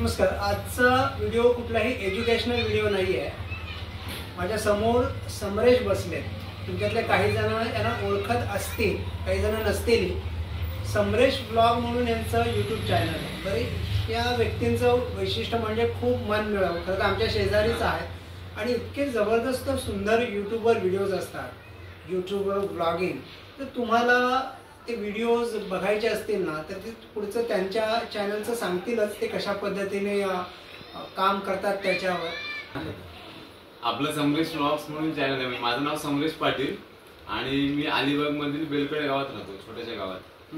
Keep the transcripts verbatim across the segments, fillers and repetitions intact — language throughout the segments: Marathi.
नमस्कार. आजचा व्हिडिओ कुठलाही एज्युकेशनल व्हिडिओ नाही आहे. माझ्या समोर समरेश बसले. तुमच्यातले काही जण यांना ओळखत असतील, काही जण नसतील. समरेश ब्लॉग म्हणून यांचं यूट्यूब चॅनल आहे. बरे या व्यक्तींचं वैशिष्ट्य म्हणजे खूप मन मिळावं. खरं तर आमच्या शेजारीच आहेत आणि इतके जबरदस्त सुंदर यूट्यूबवर व्हिडिओज असतात, यूट्यूबवर ब्लॉगिंग. तर तुम्हाला ते व्हिडिओज बघायचे असतील ना तर ते पुढचं त्यांच्या चॅनलचं सांगतीलच, ते कशा पद्धतीने काम करतात त्याच्यावर. आपलं समरेश ब्लॉग्स म्हणून चॅनल आहे. माझं नाव समरेश पाटील आणि मी अलिबागमधील बेलकडे गावात राहतो, छोट्याशा गावात.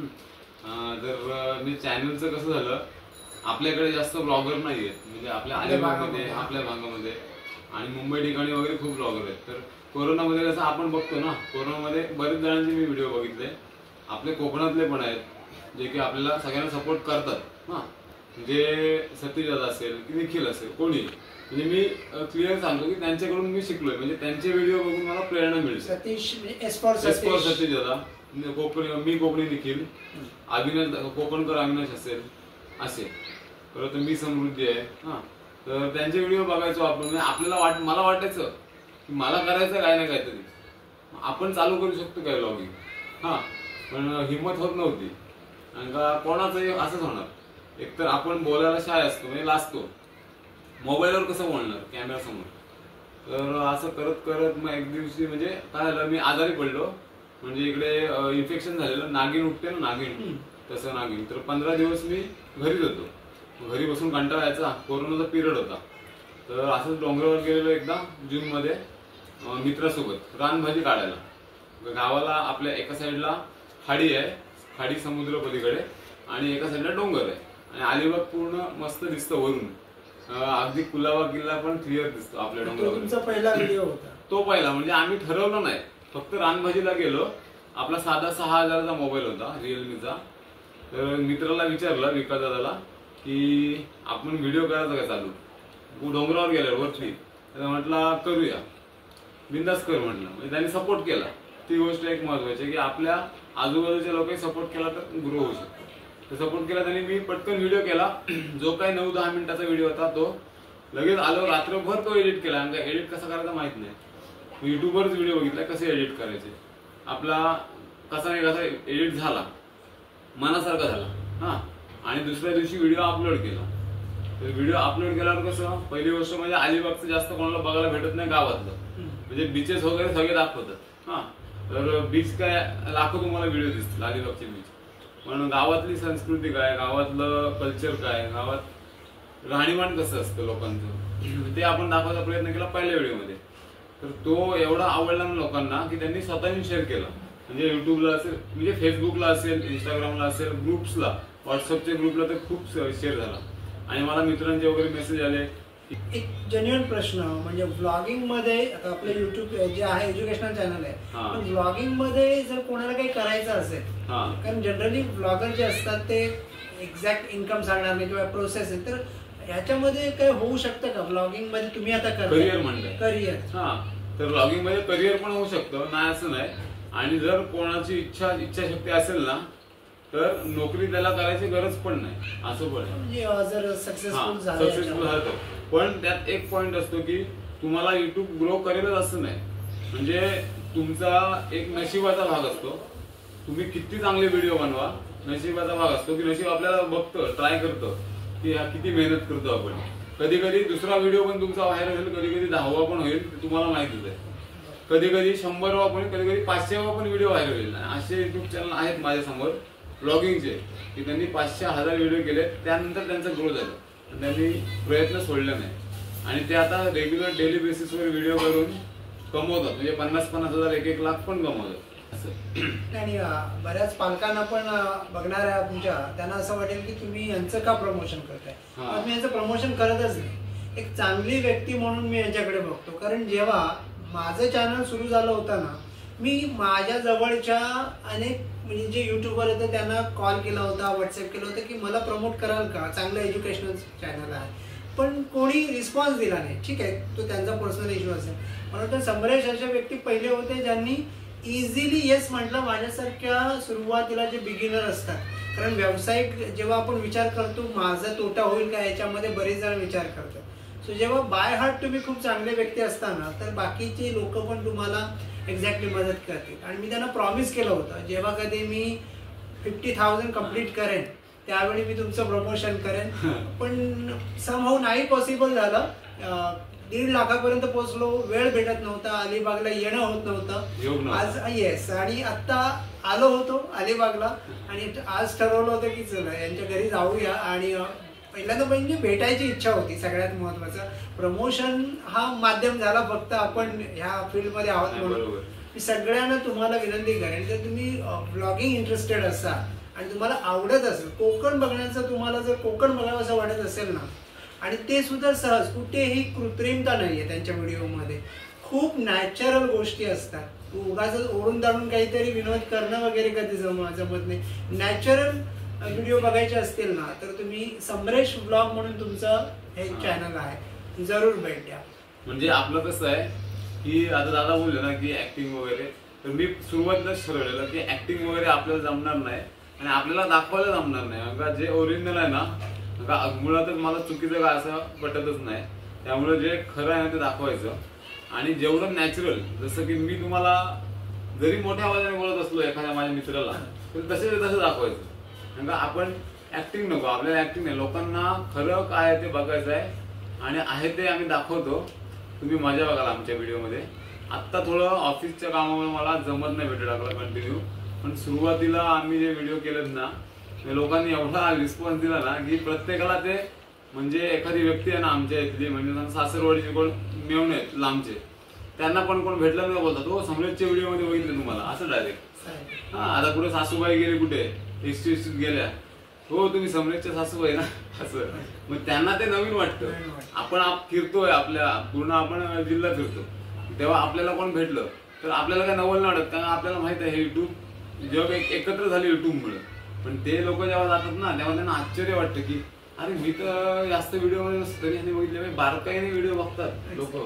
तर मी चॅनलचं कसं झालं, आपल्याकडे जास्त ब्लॉगर नाही आहेत, म्हणजे आपल्या अलिबागमध्ये आपल्या भागामध्ये आणि मुंबई ठिकाणी वगैरे खूप ब्लॉगर आहेत. तर कोरोनामध्ये कसं आपण बघतो ना, कोरोनामध्ये बरेच जणांचे मी व्हिडिओ बघितले. आपले कोकणातले पण आहेत जे की आपल्याला सगळ्यांना सपोर्ट करतात. हां, म्हणजे सतीश दादा असेल की निखिल असेल, कोणी, म्हणजे मी क्लिअर सांगतो की त्यांच्याकडून मी शिकलोय. म्हणजे त्यांचे व्हिडिओ बघून मला प्रेरणा मिळते. सतीश एस फॉर सतीश दादा, कोकणी मी कोकणी निखिल, अविनाश कोकणकर अविनाश असेल असे, परत मी समृद्धी आहे. हां, तर त्यांचे व्हिडिओ बघायचो आपण. म्हणजे आपल्याला वाट मला वाटायचं की मला करायचं काय ना काहीतरी, आपण चालू करू शकतो काय ब्लॉगिंग. हां, पण हिंमत होत नव्हती. आणि का कोणाचंही असंच होणार, एकतर आपण बोलायला शाय असतो, म्हणजे लाजतो. मोबाईलवर कसं बोलणार कॅमेरासमोर. तर असं करत करत मग एक दिवशी म्हणजे काय झालं, मी आजारी पडलो. म्हणजे इकडे इन्फेक्शन झालेलं, नागिन उठते ना नागिन, तसं नागिन. तर पंधरा दिवस मी घरीच होतो. घरी बसून कंटाळा यायचा, कोरोनाचा पिरियड होता. तर असंच डोंगरावर गेलेलो एकदा जून मध्ये मित्रासोबत रानभाजी काढायला. गावाला आपल्या एका साईडला खाडी आहे, खाडी समुद्र पलीकडे, आणि एका साईडला डोंगर आहे. आणि अलिबाग पूर्ण मस्त दिसतं वरून, अगदी कुलाबा किल्ला पण क्लिअर दिसतो आपल्या डोंगरावर. तुमचा पहिला व्हिडिओ होता तो पहिला. म्हणजे आम्ही ठरवलं नाही, फक्त रानभाजीला गेलो. आपला साधा सहा हजाराचा मोबाईल होता, रिअलमीचा. तर मित्राला विचारलं, विकास दादाला, की आपण व्हिडिओ करायचा काय चालू डोंगरावर गेल्यावर वरती. तर म्हटलं करूया, बिंदास कर म्हटलं. म्हणजे त्यांनी सपोर्ट केला. ती गोष्ट एक महत्वाची की आपल्या आजूबाजूच्या लोकांनी सपोर्ट केला तर ग्रो होऊ शकतो. तर सपोर्ट केला त्यांनी. मी पटकन व्हिडिओ केला. जो काही नऊ दहा मिनिटाचा व्हिडिओ होता तो लगेच आलो. रात्रभर तो एडिट केला. आणि एडिट कसा करायचा माहित नाही, युट्यूबवरच व्हिडिओ बघितला कसे एडिट करायचे. आपला कसा नाही कसा एडिट झाला, मनासारखा झाला. हा, आणि दुसऱ्या दिवशी व्हिडिओ अपलोड केला. तर व्हिडिओ अपलोड केल्यावर कसं, पहिली गोष्ट म्हणजे अलिबागचं जास्त कोणाला बघायला भेटत नाही गावातलं. म्हणजे बीचेस वगैरे सगळे दाखवतात. हा, तर बीच काय लाखो तुम्हाला व्हिडिओ दिसतील अलिबागचे बीच. पण गावातली संस्कृती काय, गावातलं कल्चर काय, गावात राहणीमान कसं असतं लोकांचं, ते आपण दाखवायचा प्रयत्न केला पहिल्या व्हिडिओमध्ये. तर तो एवढा आवडला ना लोकांना की त्यांनी स्वतःहून शेअर केला. म्हणजे युट्यूबला असेल, म्हणजे फेसबुकला असेल, इंस्टाग्रामला असेल, ग्रुप्सला, व्हॉट्सअपच्या ग्रुपला तर खूप शेअर झाला. आणि मला मित्रांचे वगैरे मेसेज आले. एक जेन्युइन प्रश्न, म्हणजे ब्लॉगिंग मध्ये आता आपलं युट्यूब जे आहे एज्युकेशनल चॅनल आहे, पण ब्लॉगिंग मध्ये जर कोणाला काही करायचं असेल, कारण जनरली ब्लॉगर जे असतात ते एक्झॅक्ट इन्कम सांगणार नाही किंवा प्रोसेस आहे, तर ह्याच्यामध्ये काही होऊ शकतं का ब्लॉगिंग मध्ये? तुम्ही आता करिअर म्हणताय, करिअर. हा, तर ब्लॉगिंग मध्ये करिअर पण होऊ शकतं, नाही असं नाही. आणि जर कोणाची इच्छा इच्छाशक्ती असेल ना तर नोकरी त्याला करायची गरज पण नाही, असं पण. म्हणजे जर सक्सेसफुल सक्सेसफुल झालं. पण त्यात एक पॉइंट असतो की तुम्हाला युट्यूब ग्रो करेलच असं नाही. म्हणजे तुमचा एक नशिबाचा भाग असतो. तुम्ही किती चांगले व्हिडिओ बनवा, नशिबाचा भाग असतो की नशीब आपल्याला बघतं, ट्राय करतं की हा किती मेहनत करतो आपण. कधी कधी दुसरा व्हिडिओ पण तुमचा व्हायरल होईल, कधी कधी दहावा पण होईल, ते तुम्हाला माहितीच आहे. कधी कधी शंभरवा पण, कधी कधी पाचशेवा पण व्हिडिओ व्हायरल होईल. असे युट्यूब चॅनल आहेत माझ्या समोर ब्लॉगिंगचे की त्यांनी पाचशे हजार व्हिडिओ केले, त्यानंतर त्यांचा ग्रो झाला. त्यांनी प्रयत्न सोडले नाही. आणि ते आता रेग्युलर डेली बेसिसवर व्हिडिओ करून कमवतात. म्हणजे पन्नास पन्नास हजार एक एक लाख पण कमवतात असं. आणि बऱ्याच पालकांना पण बघणाऱ्या तुमच्या, त्यांना असं वाटेल की तुम्ही यांचं का प्रमोशन करताय. मी यांचं प्रमोशन करतच नाही. एक चांगली व्यक्ती म्हणून मी यांच्याकडे बघतो. कारण जेव्हा माझं चॅनल सुरू झालं होतं ना, मी माझ्या जवळच्या अनेक म्हणजे जे युट्यूबर होते त्यांना कॉल केला होता, व्हॉट्सअप केलं होतं की मला प्रमोट कराल का, चांगलं एज्युकेशनल चॅनल आहे. पण कोणी रिस्पॉन्स दिला नाही. ठीक आहे, तो त्यांचा पर्सनल इश्यू असेल. म्हणून समरेश अशा व्यक्ती पहिले होते ज्यांनी इझिली येस म्हटलं. माझ्यासारख्या सुरुवातीला जे बिगिनर असतात कारण व्यावसायिक जेव्हा आपण विचार करतो माझा तोटा होईल का याच्यामध्ये बरेच जण विचार करतात. सो जेव्हा बाय हार्ट तुम्ही खूप चांगले व्यक्ती असताना तर बाकीचे लोक पण तुम्हाला एक्झॅक्टली मदत करतील. आणि मी त्यांना प्रॉमिस केलं होतं जेव्हा कधी मी फिफ्टी थाउजंड कम्प्लीट करेन त्यावेळी मी तुमचं प्रमोशन करेन. पण समहाऊ नाही पॉसिबल झालं. दीड लाखापर्यंत पोहोचलो, वेळ भेटत नव्हता, अलिबागला येणं होत नव्हतं. आज येस आणि आता आलो होतो अलिबागला आणि आज ठरवलं होतं की चला यांच्या घरी जाऊया. आणि पहिल्यांदा म्हणजे भेटायची इच्छा होती. सगळ्यात महत्वाचं प्रमोशन हा माध्यम झाला फक्त आपण ह्या फील्डमध्ये आहोत म्हणून. मी सगळ्यांना तुम्हाला विनंती करेन जर तुम्ही ब्लॉगिंग इंटरेस्टेड असाल आणि तुम्हाला आवडत असेल, कोकण बघण्याचं तुम्हाला जर कोकण बघावं असं वाटत असेल ना, आणि ते सुद्धा सहज, कुठेही कृत्रिमता नाहीये त्यांच्या व्हिडिओमध्ये, खूप नॅचरल गोष्टी असतात. उगाच ओढून दाडून काहीतरी विनोद करणं वगैरे कधी जम जमत नाही. नॅचरल व्हिडिओ बघायचे असतील ना तर तुम्ही समरेश ब्लॉग म्हणून तुमचं हे चॅनल आहे, जरूर भेट द्या. म्हणजे आपलं कसं आहे की आता दादा बोलले ना की ऍक्टिंग वगैरे, तर मी सुरुवातीलाच ठरवलेलं की ऍक्टिंग वगैरे आपल्याला जमणार नाही आणि आपल्याला दाखवायला जमणार नाही. का जे ओरिजिनल आहे ना, का मुळातच मला चुकीचं काय असं पटतच नाही. त्यामुळे जे खरं आहे ते दाखवायचं आणि जेवढं नॅचरल, जसं की मी तुम्हाला जरी मोठ्या आवाजाने बोलत असलो एखाद्या माझ्या मित्राला तर तसे तसं दाखवायचं. कारण का आपण ऍक्टिंग नको, आपल्याला ऍक्टिंग नाही, लोकांना खरं काय आहे ते बघायचं आहे आणि आहे ते आम्ही दाखवतो. तुम्ही मजा बघाल आमच्या व्हिडिओमध्ये. आत्ता थोडं ऑफिसच्या कामामुळे मला जमत नाही भेटू लागला कंटिन्यू, पण सुरुवातीला आम्ही जे व्हिडिओ केलेत ना लोकांनी एवढा रिस्पॉन्स दिला ना की प्रत्येकाला ते, म्हणजे एखादी व्यक्ती आहे ना आमच्या इथली, म्हणजे सासरवाडीचे कोण मेवून आहेत लांबचे, त्यांना पण कोण भेटलं नाही बोलतात हो समरेशच्या व्हिडिओ मध्ये बघितले तुम्हाला असं डायरेक्ट. हा आता कुठे सासूबाई गेली, कुठे एसटी एसटीत गेल्या, हो तुम्ही समरेशच्या सासूबाई ना असं. मग त्यांना ते नवीन वाटतं. आपण फिरतोय आपल्या पूर्ण आपण जिल्हा फिरतो, तेव्हा आपल्याला कोण भेटलं तर आपल्याला काय नवल नाही वाटत, कारण आपल्याला माहित आहे हे युट्यूब जेव्हा एकत्र झाले युट्यूबमुळे. पण ते लोक जेव्हा जातात ना तेव्हा त्यांना आश्चर्य वाटतं की अरे मी तर जास्त व्हिडिओ मध्ये नसतो तरी यांनी बघितले, बारकाईने व्हिडिओ बघतात लोक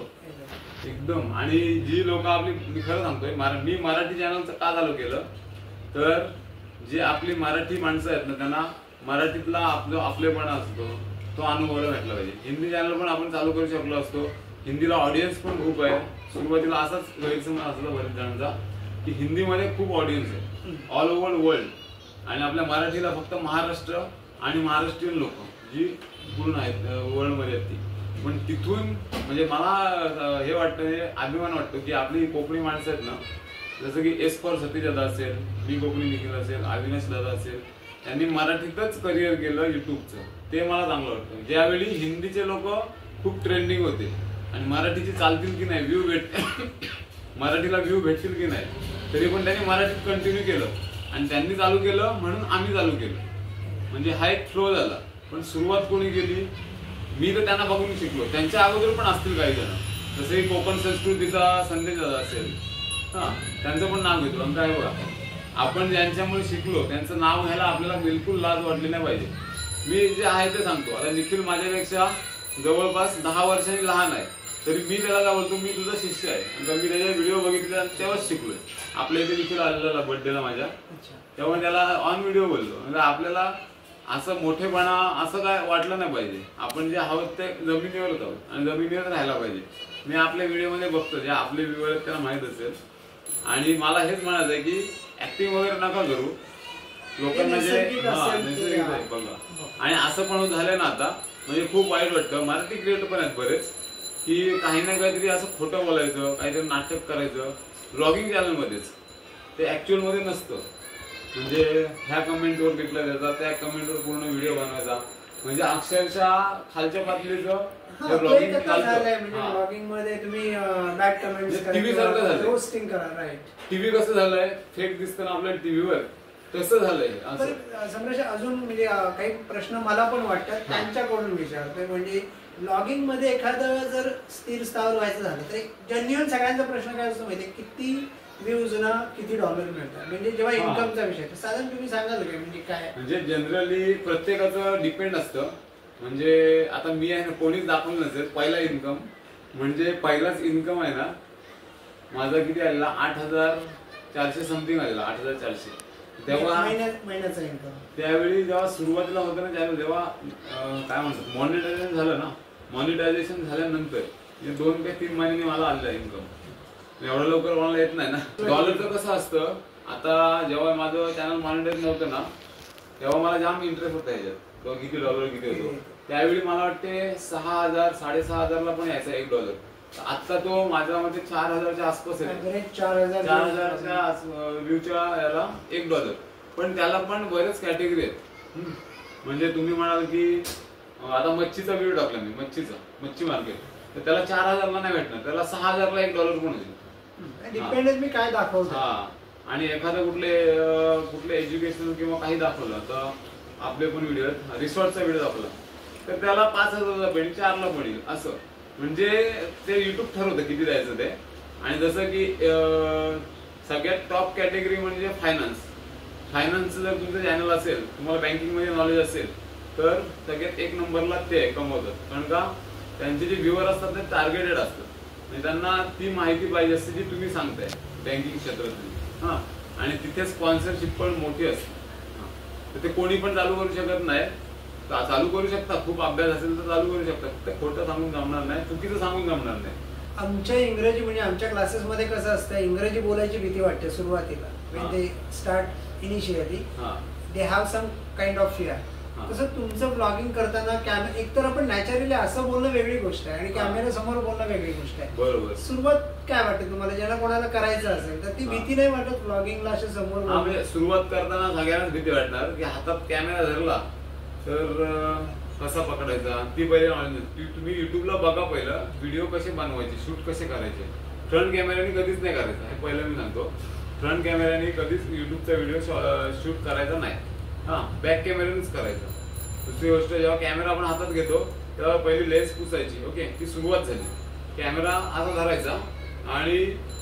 एकदम. आणि जी लोक आपली, मी खरं सांगतोय मी मराठी चॅनलचं का चालू केलं तर जे आपली मराठी माणसं आहेत ना त्यांना मराठीतला आपलं आपलेपणा असतो तो अनुभवायला भेटला पाहिजे. हिंदी चॅनल पण आपण चालू करू शकलो असतो, हिंदीला ऑडियन्स पण खूप आहे. सुरुवातीला असाच गैरसमज असला बरेच जणांचा की हिंदीमध्ये खूप ऑडियन्स आहे ऑल ओव्हर वर्ल्ड आणि आपल्या मराठीला फक्त महाराष्ट्र आणि महाराष्ट्रीयन लोक जी पूर्ण आहेत वर्ल्ड मध्ये आहेत ती. पण तिथून म्हणजे मला हे वाटतं, हे अभिमान वाटतो की आपली कोकणी माणसं आहेत ना, जसं की एस फॉर सतीश दादा असेल, मी कोकणी निखिल असेल, अविनाश दादा असेल, त्यांनी मराठीतच करिअर केलं युट्यूबचं, ते मला चांगलं वाटतं. ज्यावेळी हिंदीचे लोक खूप ट्रेंडिंग होते आणि मराठीचे चालतील की नाही, व्ह्यू भेट मराठीला व्ह्यू भेटतील की नाही, तरी पण त्यांनी मराठीत कंटिन्यू केलं आणि त्यांनी चालू केलं म्हणून आम्ही चालू केलं. म्हणजे हा एक फ्लो झाला. पण सुरुवात कोणी केली, मी तर त्यांना बघून शिकलो. त्यांच्या अगोदर पण असतील काही जण, जसे कोकण संस्कृतीचा संदेश दादा असेल, हा त्यांचं पण नाव घेतो. आणि काय बघा आपण ज्यांच्यामुळे शिकलो त्यांचं नाव घ्यायला आपल्याला बिलकुल लाज वाटली नाही पाहिजे. मी जे आहे ते सांगतो. आता निखिल माझ्यापेक्षा जवळपास दहा वर्षांनी लहान आहे, तरी मी त्याला काय बोलतो मी तुझा शिष्य आहे. आणि मी त्याचे व्हिडिओ बघितले तेव्हाच शिकलोय. आपल्या इथे निखिल आलेला बर्थडेला माझ्या, तेव्हा त्याला ऑन व्हिडिओ बोललो. म्हणजे आपल्याला असं मोठेपणा असं काय वाटलं नाही पाहिजे. आपण जे आहोत ते जमिनीवरच आहोत आणि जमिनीवर राहायला पाहिजे. मी आपल्या व्हिडिओमध्ये बघतो जे आपले व्ह्यूअर आहेत त्यांना माहित असेल. आणि मला हेच म्हणायचं आहे की ऍक्टिंग वगैरे नका करू, लोकांना जे नैसर्गिक आहे बघा. आणि असं पण झालं ना आता, म्हणजे खूप वाईट वाटतं. मराठी क्रिएटर पण आहेत बरेच की काही ना काहीतरी असं खोटं बोलायचं, काहीतरी नाटक करायचं ब्लॉगिंग चॅनलमध्येच, ते ऍक्च्युअल मध्ये नसतं. म्हणजे ह्या कमेंटवर रिप्लाय द्यायचा, त्या कमेंटवर पूर्ण व्हिडिओ बनवायचा, म्हणजे अक्षरशः खालच्या पातळीचं ब्लॉगिंग मध्ये तुम्ही बॅड कमेंट्स करा, टीव्ही सारखं झालं, रोस्टिंग करा. राईट, टीव्ही कसं झालंय, फेक दिसतं ना आपल्या टीव्हीवर, तसं झालंय. समजा अजून म्हणजे काही प्रश्न मला पण वाटतात त्यांच्याकडून विचारतोय. म्हणजे ब्लॉगिंग मध्ये एखादं जर स्थिर स्थावर व्हायचं झालं तर एक जेन्युइन सगळ्यांचा प्रश्न काय असतो माहितीये, किती व्ह्यूज ना किती डॉलर मिळतात. म्हणजे जेव्हा इन्कमचा विषय साधारण तुम्ही सांगाल काय म्हणजे काय? म्हणजे जनरली प्रत्येकाचं डिपेंड असतं. म्हणजे आता मी आहे ना, कोणीच दाखवलं नसेल पहिला इन्कम, म्हणजे पहिलाच इन्कम आहे ना माझा किती आलेला, आठ हजार चारशे समथिंग आलेला, आठ हजार चारशे. तेव्हा महिन्याचा इन्कम त्यावेळी जेव्हा सुरुवातीला होतं ना त्यावेळी जेव्हा काय म्हणतात मॉनिटायझेशन झालं ना, मॉनिटायझेशन झाल्यानंतर दोन ते तीन महिन्यांनी मला आलेलं इन्कम. एवढं लवकर मला येत नाही ना. डॉलरचं कसं असतं, आता जेव्हा माझं चॅनल मॉनिटाईज नव्हतं ना तेव्हा मला जाम इंटरेस्ट होता याच्यात, किती डॉलर किती होतो. त्यावेळी मला वाटते सहा हजार साडेसहा हजारला पण यायचा एक डॉलर. आता तो माझ्या मध्ये चार हजारच्या आसपास आहे, चार हजार चार हजारच्या व्ह्यूच्या याला एक डॉलर. पण त्याला पण बरेच कॅटेगरी आहेत. म्हणजे तुम्ही म्हणाल की आता मच्छीचा व्हिडिओ टाकला मी, मच्छीचा मच्छी मार्केट, तर त्याला चार हजारला नाही भेटणार, त्याला सहा हजारला एक डॉलर पण होईल. डिपेंडेंट मी काय दाखवतो. हा, आणि एखादं कुठले कुठले एज्युकेशनल किंवा काही दाखवलं तर आपले पण व्हिडिओ रिसॉर्टचा व्हिडिओ दाखवला तर त्याला पाच हजारला पडेल, चारला पडेल असं. म्हणजे ते युट्यूब ठरवतं किती द्यायचं ते. आणि जसं की सगळ्यात टॉप कॅटेगरी म्हणजे फायनान्स. फायनान्स जर तुमचं चॅनल असेल, तुम्हाला बँकिंग मध्ये नॉलेज असेल तर सगळ्यात एक नंबरला ते कमवतात. कारण का त्यांचे जे व्ह्यूअर असतात ते टार्गेटेड असतात. म्हणजे त्यांना ती माहिती पाहिजे असते जी तुम्ही सांगताय बँकिंग क्षेत्रातली. हा, आणि तिथे स्पॉन्सरशिप पण मोठी असते. तर ते कोणी पण चालू करू शकत नाही. चालू करू शकता, खूप अभ्यास असेल तर चालू करू शकता, फक्त खोटं सांगून जमणार नाही, चुकीचं सांगून जमणार नाही. आमच्या इंग्रजी म्हणजे आमच्या क्लासेसमध्ये कसं असतं, इंग्रजी बोलायची भीती वाटते सुरुवातीला. When they start initially they have some kind of fear. तसं तुमचं ब्लॉगिंग करताना कॅमेरा एकतर आपण नॅचरली असं बोलणं वेगळी गोष्ट आहे आणि कॅमेरा समोर बोलणं वेगळी गोष्ट आहे. बरोबर. सुरुवात काय वाटते तुम्हाला, ज्याला कोणाला करायचं असेल तर ती भीती नाही वाटत ब्लॉगिंगला अशा समोर? म्हणजे सुरुवात करताना सगळ्यांनाच भीती वाटणार की हातात कॅमेरा धरला तर कसा पकडायचा, ती पहिले नॉलेज. तुम्ही युट्यूबला बघा पहिलं व्हिडिओ कसे बनवायचे, शूट कसे करायचे. फ्रंट कॅमेऱ्याने कधीच नाही करायचं, हे पहिलं मी सांगतो. फ्रंट कॅमेऱ्याने कधीच युट्यूबचा व्हिडिओ शूट करायचा नाही. हा, बॅक कॅमेऱ्यानेच करायचं. दुसरी गोष्ट, जेव्हा कॅमेरा आपण हातात घेतो तेव्हा पहिली लेन्स पुसायची. ओके, ती सुरुवात झाली. कॅमेरा असा धरायचा आणि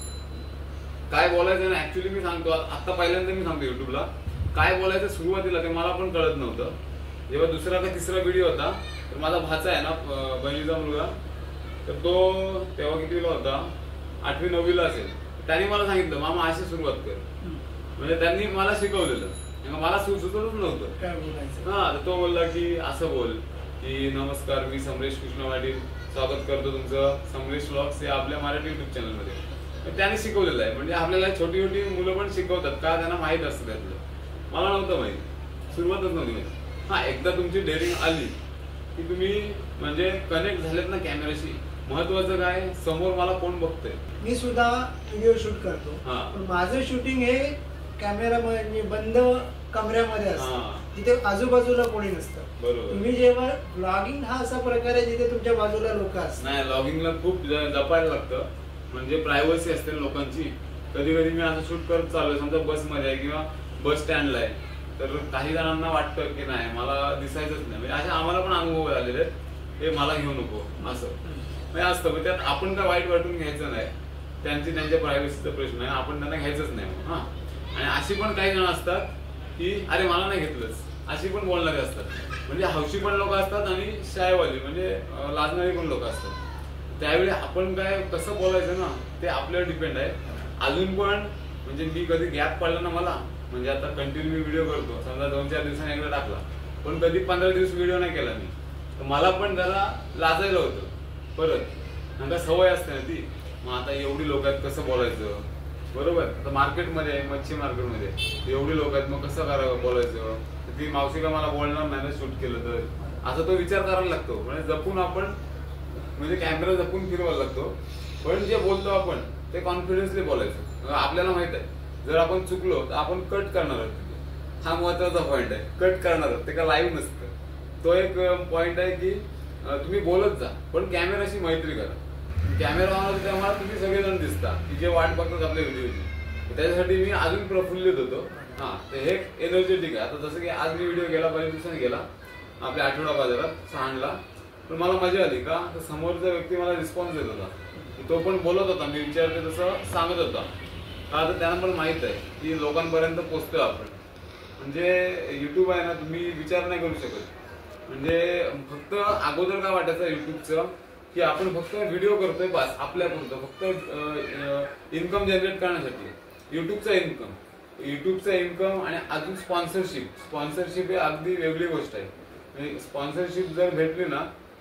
काय बोलायचं ना, ऍक्च्युली मी सांगतो आता पहिल्यांदा मी सांगतो युट्यूबला काय बोलायचं सुरुवातीला ते मला पण कळत नव्हतं. जेव्हा दुसरा का तिसरा व्हिडिओ होता तर माझा भाचा आहे ना, बहिणीचा मुलगा, तर तो तेव्हा कितीला होता, आठवी नववीला असेल. त्याने मला सांगितलं मामा अशी सुरुवात कर. म्हणजे त्यांनी मला शिकवलेलं, मला सुचतच नव्हतं काय बोलायचं. हा, तर तो बोलला की असं बोल की नमस्कार, मी समरेश कृष्ण पाटील, स्वागत करतो तुमचं समरेश व्लॉग्स या आपल्या मराठी युट्यूब चॅनलमध्ये. त्याने शिकवलेलं आहे. म्हणजे आपल्याला छोटी छोटी मुलं पण शिकवतात का, त्यांना माहित असतं त्यातलं. मला नव्हतं माहिती, सुरुवातच नव्हती माहिती. हा, एकदा तुमची डेअरिंग आली की तुम्ही म्हणजे कनेक्ट झालेत ना कॅमेऱ्याशी. महत्वाचं काय, समोर मला कोण बघतंय. मी सुद्धा व्हिडिओ शूट करतो, पण माझं शूटिंग हे कॅमेरा म्हणजे बंद कमऱ्यामध्ये असतं, जिथे आजूबाजूला कोणी नसतं. बरोबर. तुम्ही जेव्हा ब्लॉगिंग हा असा प्रकार आहे जिथे तुमच्या बाजूला लोक असतात. नाही, ब्लॉगिंगला खूप जपायला लागतं. म्हणजे प्रायव्हसी असते लोकांची. कधी कधी मी असं शूट करत चाललोय, समजा बसमध्ये आहे किंवा बस स्टँडला आहे, तर काही जणांना वाटतं की नाही मला दिसायचंच नाही. म्हणजे असे आम्हाला पण अनुभव आलेले आहेत, हे मला घेऊ नको असं म्हणजे असतं. म्हणजे त्यात आपण काय वाईट वाटून घ्यायचं नाही, त्यांची त्यांच्या प्रायव्हसीचा प्रश्न आहे, आपण त्यांना घ्यायचंच नाही. हा, आणि अशी पण काही जण असतात की अरे मला नाही घेतलंच, अशी पण बोलणारे असतात. म्हणजे हौशी पण लोक असतात आणि शायवाली म्हणजे लाजणारी पण लोक असतात. त्यावेळी आपण काय कसं बोलायचं ना, ते आपल्यावर डिपेंड आहे. अजून पण म्हणजे मी कधी गॅप पडला ना मला, म्हणजे आता कंटिन्यू व्हिडिओ करतो, समजा दोन चार दिवसांनी एकदा टाकला, पण कधी पंधरा दिवस व्हिडिओ नाही केला मी, तर मला पण जरा लाजायला होतं परत. नंतर सवय असते ना ती. मग आता एवढी लोक आहेत कसं बोलायचं, बरोबर. आता मार्केटमध्ये आहे, मच्छी मार्केटमध्ये एवढी लोक आहेत, मग कसं करावं बोलायचं. ती मावशी का मला बोलणार नाही ना शूट केलं तर, असा तो विचार करायला लागतो. म्हणजे जपून आपण म्हणजे कॅमेरा जपून फिरवायला लागतो. पण जे बोलतो आपण ते कॉन्फिडन्सली बोलायचं. आपल्याला माहित आहे जर आपण चुकलो तर आपण कट करणार आहोत. हा महत्वाचा पॉईंट आहे, कट करणार आहोत, ते का लाईव्ह नसतं. तो एक पॉईंट आहे की तुम्ही बोलत जा पण कॅमेराशी मैत्री करा. कॅमेरा ऑन होतो तेव्हा तुम्ही सगळेजण दिसता की जे वाट बघतात आपल्या व्हिडिओची. त्याच्यासाठी मी अजून प्रफुल्लित होतो. हा, तर हे एनर्जेटिक आहे. आता जसं की आज मी व्हिडिओ गेला बऱ्याच दिवसांनी गेला आपल्या आठवडा बाजारात सहानला, पण मला मजा आली का तर समोरचा व्यक्ती मला रिस्पॉन्स देत होता. तो पण बोलत होता, मी विचारते तसं सांगत होता. का तर त्यांना पण माहित आहे की लोकांपर्यंत पोहोचतोय आपण. म्हणजे युट्यूब आहे ना, तुम्ही विचार नाही करू शकत. म्हणजे फक्त अगोदर काय वाटायचं युट्यूबचं की आपण फक्त व्हिडिओ करतोय बस आपल्यापुरतं, फक्त इन्कम जनरेट करण्यासाठी युट्यूबचा इन्कम. युट्यूबचा इन्कम आणि अजून स्पॉन्सरशिप स्पॉन्सरशिप ही अगदी वेगळी गोष्ट आहे. स्पॉन्सरशिप जर भेटली ना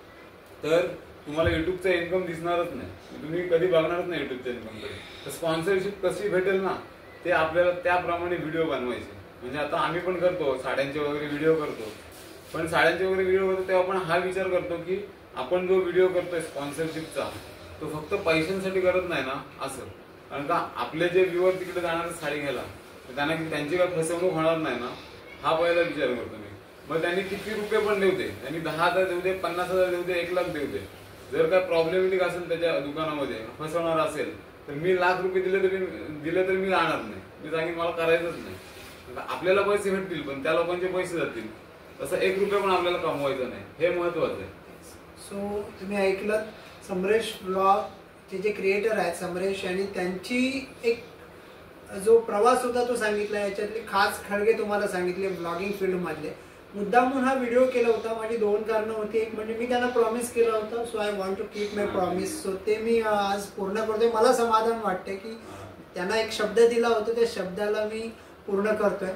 तर तुम्हाला युट्यूबचा इन्कम दिसणारच नाही, तुम्ही कधी बघणारच नाही युट्यूबचा इन्कम कडे. तर स्पॉन्सरशिप कशी भेटेल ना ते आपल्याला त्याप्रमाणे व्हिडिओ बनवायचे. म्हणजे आता आम्ही पण करतो साड्यांचे वगैरे व्हिडिओ करतो, पण साड्यांचे वगैरे व्हिडिओ करतो तेव्हा आपण हा विचार करतो की आपण जो व्हिडिओ करतोय स्पॉन्सरशिपचा तो फक्त पैशांसाठी करत नाही ना असं. कारण का आपले जे व्ह्युअर तिकडे जाणार साडी घ्यायला त्यांना त्यांची काय फसवणूक होणार नाही ना हा पहिला विचार करतो मी. मग त्यांनी किती रुपये पण देऊ दे, त्यांनी दहा हजार देऊ दे, पन्नास हजार देऊ दे, एक लाख देऊ दे, जर काय प्रॉब्लेमेटिक असेल त्याच्या दुकानामध्ये फसवणार असेल तर मी लाख रुपये दिले तरी दिले तरी मी जाणार नाही. मी सांगेन मला करायचंच नाही. आपल्याला पैसे भेटतील पण त्या लोकांचे पैसे जातील, तसं एक रुपये पण आपल्याला कमवायचं नाही, हे महत्वाचं आहे. सो तुम्ही ऐकलं समरेश ब्लॉग चे जे क्रिएटर आहेत समरेश आणि त्यांची एक जो प्रवास होता तो सांगितला. याच्यातले खास खळगे तुम्हाला सांगितले ब्लॉगिंग फील्ड मधले. मुद्दामून हा व्हिडिओ केला होता. माझी दोन कारणं होती. एक म्हणजे मी त्यांना प्रॉमिस केलं होतं, so I want to keep my promise. So ते मी आज पूर्ण करतोय. मला समाधान वाटते की त्यांना एक शब्द दिला होता त्या शब्दाला मी पूर्ण करतोय.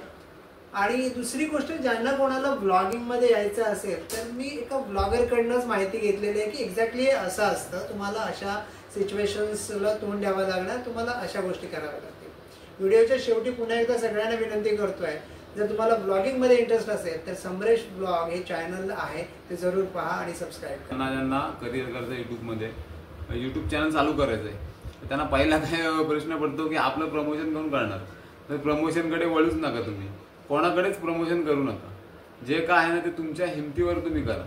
आणि दुसरी गोष्ट ज्यांना कोणाला ब्लॉगिंग मध्ये यायचं असेल तर मी एका ब्लॉगरकडनंच माहिती घेतलेली आहे की एक्झॅक्टली असं असतं, तुम्हाला अशा सिच्युएशन्सला तोंड द्यावं लागणार, तुम्हाला अशा गोष्टी कराव्या लागतील. व्हिडिओच्या शेवटी पुन्हा एकदा सगळ्यांना विनंती करतोय, जर तुम्हाला ब्लॉगिंग मध्ये इंटरेस्ट असेल तर समरेश ब्लॉग हे चॅनल आहे ते जरूर पहा आणि सबस्क्राईब करा. ज्यांना करिअर करायचं युट्यूबमध्ये, युट्यूब चॅनल चालू करायचं आहे, त्यांना पहिला काय प्रश्न पडतो की आपलं प्रमोशन कोण करणार. तर प्रमोशनकडे वळूच नका तुम्ही, कोणाकडेच प्रमोशन करू नका. जे काय आहे ना ते तुमच्या हिमतीवर तुम्ही करा.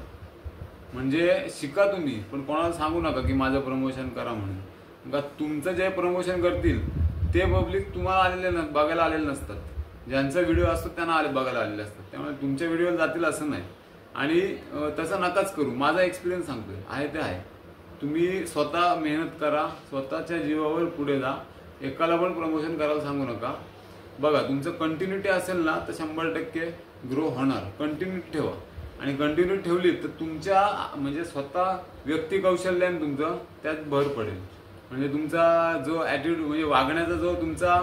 म्हणजे शिका तुम्ही, पण कोणाला सांगू नका की माझं प्रमोशन करा म्हणून. का तुमचं जे प्रमोशन करतील ते पब्लिक तुम्हाला आलेले न बघायला आलेले नसतात. ज्यांचा व्हिडिओ असतो त्यांना आले बघायला आलेले असतात. त्यामुळे तुमच्या व्हिडिओ जातील असं नाही आणि तसं नकाच करू. माझा एक्सपिरियन्स सांगतोय, आहे ते आहे. तुम्ही स्वतः मेहनत करा, स्वतःच्या जीवावर पुढे जा. एकाला पण प्रमोशन करायला सांगू नका. बघा तुमचं कंटिन्युटी असेल ना तर शंभर टक्के ग्रो होणार. कंटिन्युटी ठेवा आणि कंटिन्युटी ठेवली तर तुमच्या म्हणजे स्वतः व्यक्ती कौशल्याने तुमचं त्यात भर पडेल. म्हणजे तुमचा जो ॲटिट्यूड म्हणजे वागण्याचा जो तुमचा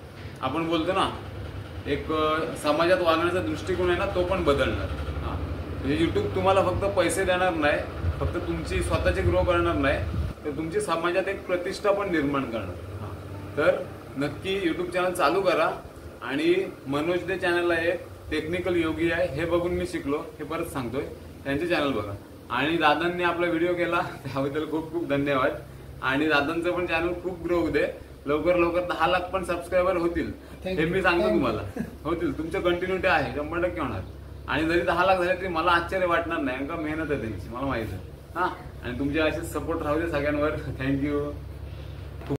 आपण बोलतो ना एक समाजात वागण्याचा दृष्टिकोन आहे ना तो पण बदलणार. हां म्हणजे यूट्यूब तुम्हाला फक्त पैसे देणार नाही, फक्त तुमची स्वतःची ग्रो करणार नाही, तर तुमची समाजात एक प्रतिष्ठा पण निर्माण करणार. हां तर नक्की यूट्यूब चॅनल चालू करा. आणि मनोज दे चॅनलला एक टेक्निकल योगी आहे हे बघून मी शिकलो, हे परत सांगतोय, त्यांचे चॅनल बघा. आणि दादांनी आपला व्हिडिओ केला त्याबद्दल खूप खूप धन्यवाद. आणि दादांचं पण चॅनल खूप ग्रो होऊ दे. लवकर लवकर दहा लाख पण सबस्क्रायबर होतील हे मी सांगतो तुम्हाला. होतील, तुमचं कंटिन्युटी आहे, शंभर टक्के होणार. आणि जरी दहा लाख झाले तरी मला आश्चर्य वाटणार नाही, कारण का मेहनत आहे त्यांची मला माहिती आहे. हा आणि तुमचे असे सपोर्ट राहू दे सगळ्यांवर. थँक्यू.